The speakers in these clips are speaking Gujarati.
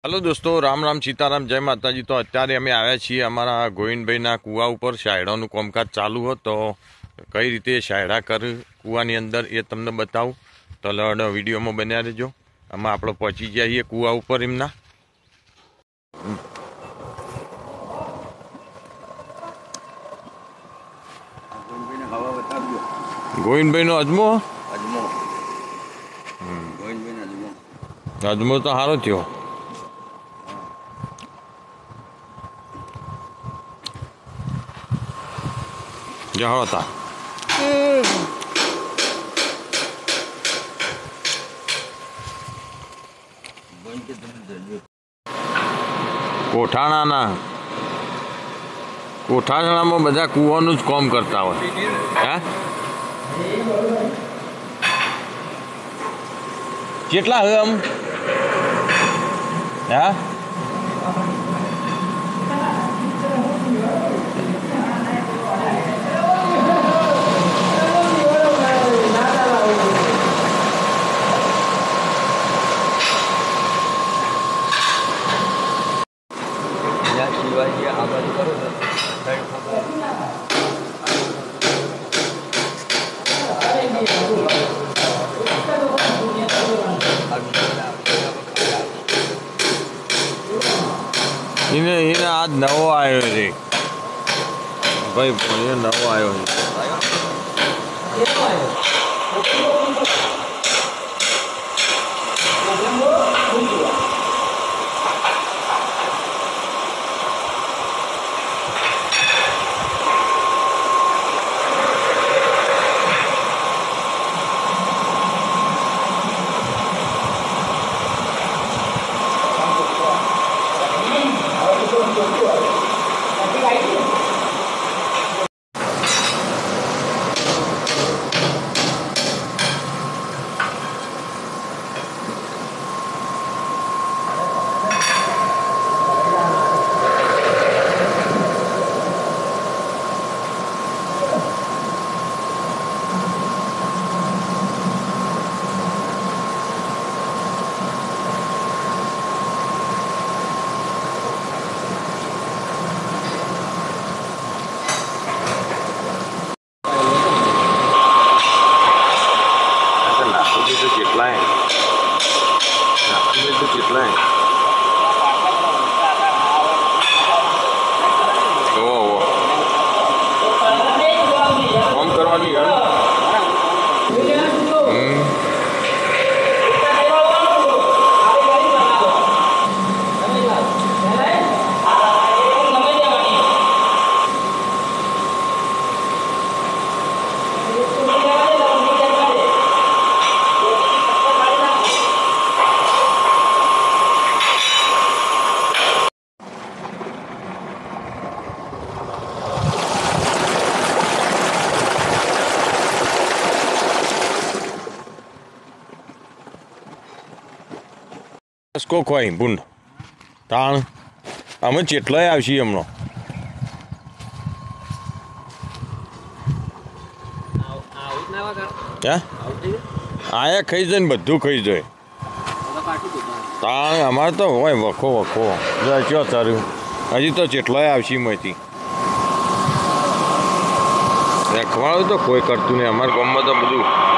हेलो दोस्तों, राम राम सीताराम, जय माताजी। तो अत्यारे अमे आव्या छीए अमारा गोविंदभाईना कूवा उपर शायडानुं कामकाज चालू हो। तो कई रीते शायडा कर कूवानी अंदर ए तमने बतावुं। तो लड विडियोमां बन्या रहेजो। आमां आपणे पहोंची गया छीए कूवा उपर एमना। गोविंदभाईनो अजमो अजमो तो सारो थयो। जहाँ था कोठाणाना कोठाणामां बधा कूवानुं ज काम करता होय। हाँ કેટલા હે આમ? હા શિવાજી આ બાજુ કરો એને આજ નવો આવ્યો છે ભાઈ, નવો આવ્યો છે। को खोई बुंड ताण अमे चेटलाय आवशी हमनो क्या आया खाई जाए बधु खाई जाए ताण अमारे तो होय वखो वखो जो तारू हजी तो चेटलाय आवशी मती रखवाड़ू तो कोई करतु नहीं। अमारे गाम में तो बधु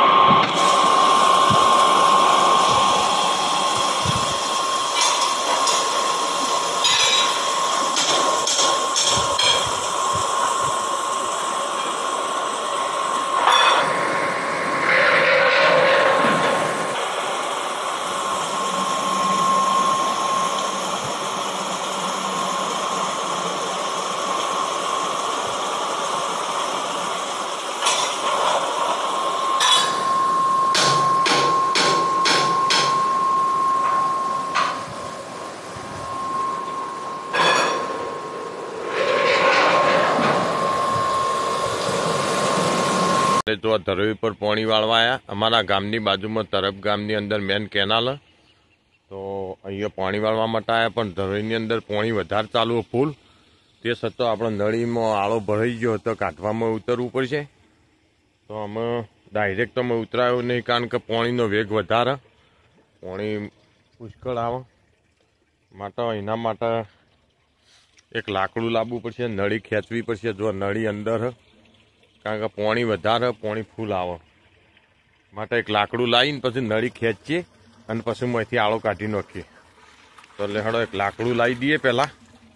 तो धरवी पर पानी वाळवा आया। अमरा गामनी बाजू में तरफ गामनी अंदर मेन केनाल, तो अहींया पानी वाळवा माटे आया, पण धरवीनी अंदर पानी वधारे चालू फूल ते छतां आपणे नळीमां आळो भराई गयो तो काढवामां उतरवुं पड़शे। तो अमे डायरेक्ट तो अमे उतरायो नहीं, कारण के पाणीनो वेग वधारे, पाणी पुष्कळ आवे। માટે એના માટે એક લાકડું લાવવું પડશે, નળી ખેંચવી પડશે. જો નળી અંદર હ, કારણ કે પાણી વધારે પાણી ફૂલ આવે માટે એક લાકડું લાવીને પછી નળી ખેંચીએ અને પછી અહીંથી આળો કાઢી નાખીએ. તો એટલે હેડો એક લાકડું લાવી દઈએ પહેલાં.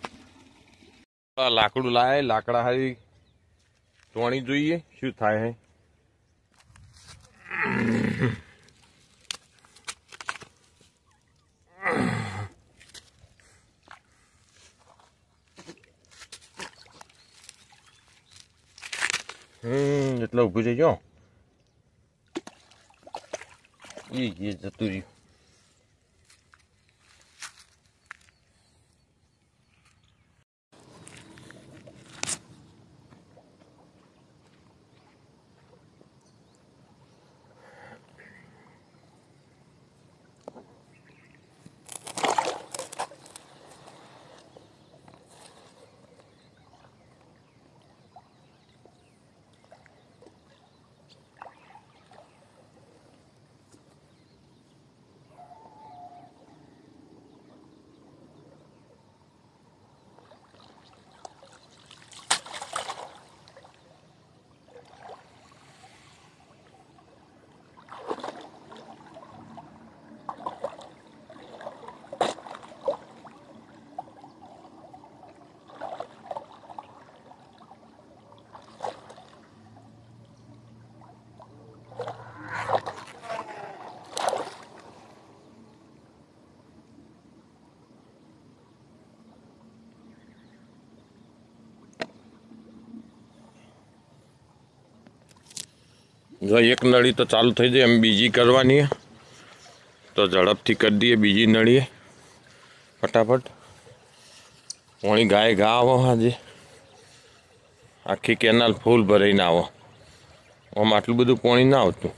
લાકડું લાવે, લાકડા હારી તોણી જોઈએ શું થાય હે. એટલે ઊભું થઈ ગયો એ જતું રહ્યું. જો એક નળી તો ચાલુ થઈ જાય, એમ બીજી કરવાની તો ઝડપથી કરી દઈએ બીજી નળીએ ફટાફટ. પાણી ગાય ઘા આવો, આજે આખી કેનાલ ફૂલ ભરાઈને આવો. આમ આટલું બધું પાણી ના આવતું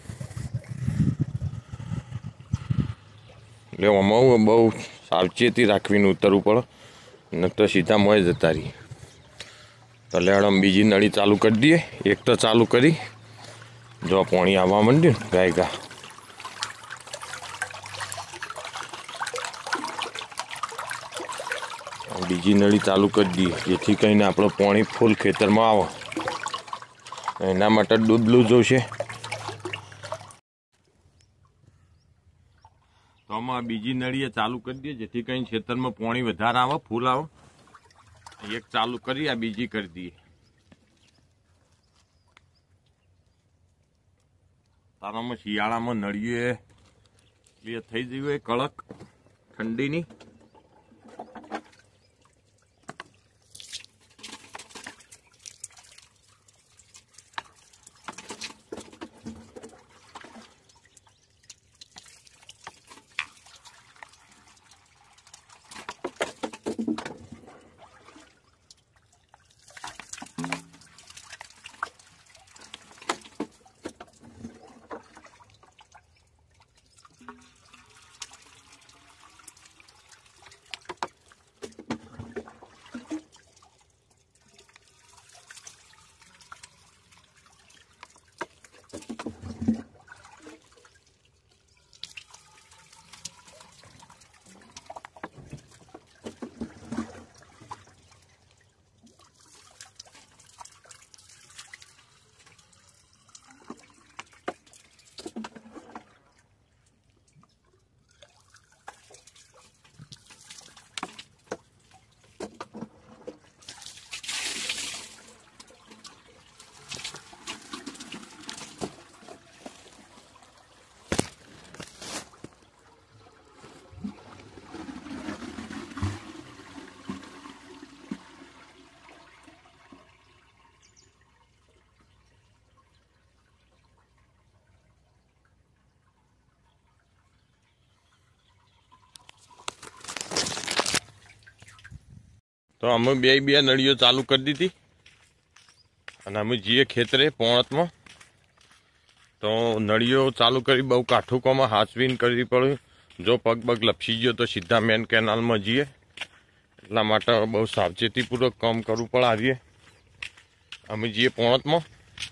એટલે આમાં બહુ સાવચેતી રાખવીને ઉતરવું પડે, ન તો સીધા મોય જતા રહીએ. તો લેડ આમ બીજી નળી ચાલુ કરી દઈએ. એક તો ચાલુ કરી, જો પાણી આવવા માંડ્યું ને ગાય ઘા. બીજી નળી ચાલુ કરી દઈએ જેથી કરીને આપણો પાણી ફૂલ ખેતરમાં આવે. એના માટે ડૂબલું જોશે. તો આમાં બીજી નળીએ ચાલુ કરી દઈએ જેથી કરીને ખેતરમાં પાણી વધારે આવે, ફૂલ આવે. એક ચાલુ કરી, આ બીજી કરી દઈએ. તારામાં શિયાળામાં નળીએ બે થઈ ગઈ હોય કડક ઠંડીની. તો અમે બે નળીઓ ચાલુ કરી દીધી અને અમે જઈએ ખેતરે પોણતમાં. તો નળીઓ ચાલુ કરી બહુ કાઠુકોમાં હાચવીને કરવી પડે. જો પગ લપસી ગયો તો સીધા મેન કેનાલમાં જઈએ. એટલા માટે બહુ સાવચેતીપૂર્વક કામ કરવું પડે. આવીએ અમે જઈએ પોણતમાં.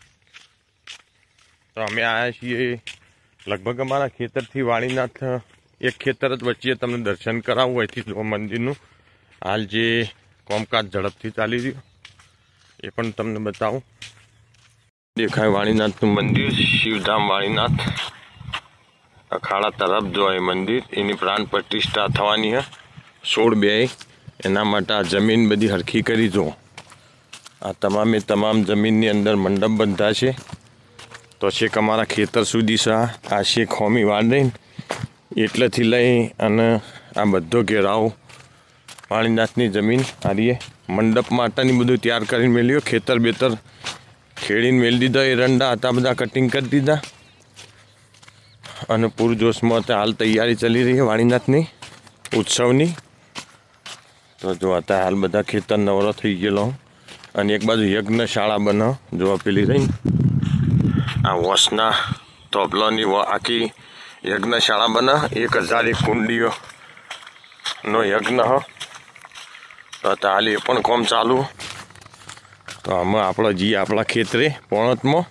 તો અમે આવ્યા છીએ લગભગ અમારા ખેતરથી વાળીનાથ એક ખેતર જ વચ્ચે તમને દર્શન કરાવવું અહીંથી જો મંદિરનું હાલ જે કામકાજ ઝડપથી ચાલી રહ્યું એ પણ તમને બતાવું. દેખાય વાણીનાથનું મંદિર, શિવધામ વાણીનાથ અખાડા તરફ જો એ મંદિર, એની પ્રાણ પ્રતિષ્ઠા થવાની છે 16/2. એના માટે આ જમીન બધી હરખી કરી જુઓ. આ તમામ જમીનની અંદર મંડપ બંધા છે. તો છેક અમારા ખેતર સુધી છે. આ શેખ હોમી વાળીને એટલેથી લઈ અને આ બધો ઘેરાવ વાણીનાથની જમીન હારીએ મંડપ માટેની બધું તૈયાર કરીને મેલ્યો. ખેતર બેતર ખેડીને મેળી દીધા. એરંડા હતા બધા કટિંગ કરી દીધા અને પૂરજોશમાં હાલ તૈયારી ચાલી રહી છે વાણીનાથની ઉત્સવની. તો જો હતા હાલ બધા ખેતર નવરો થઈ ગયેલો અને એક બાજુ યજ્ઞશાળા બને જોવા પેલી રહી આ વોસના તોપલાની આખી યજ્ઞશાળા બને. 1001 કુંડીઓનો યજ્ઞ હ. તો હાલ એ પણ કામ ચાલુ. તો આમાં આપણે જઈએ આપણા ખેતરે પોણતમાં.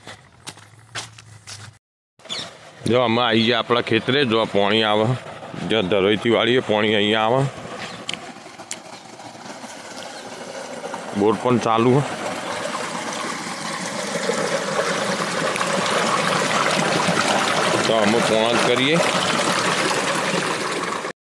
જો આમાં આવી ગયા આપણા ખેતરે. જો પાણી આવે જો ધરોઈથી વાળીએ પાણી અહીંયા આવે. બોર પણ ચાલુ. તો અમે પોણા જ કરીએ.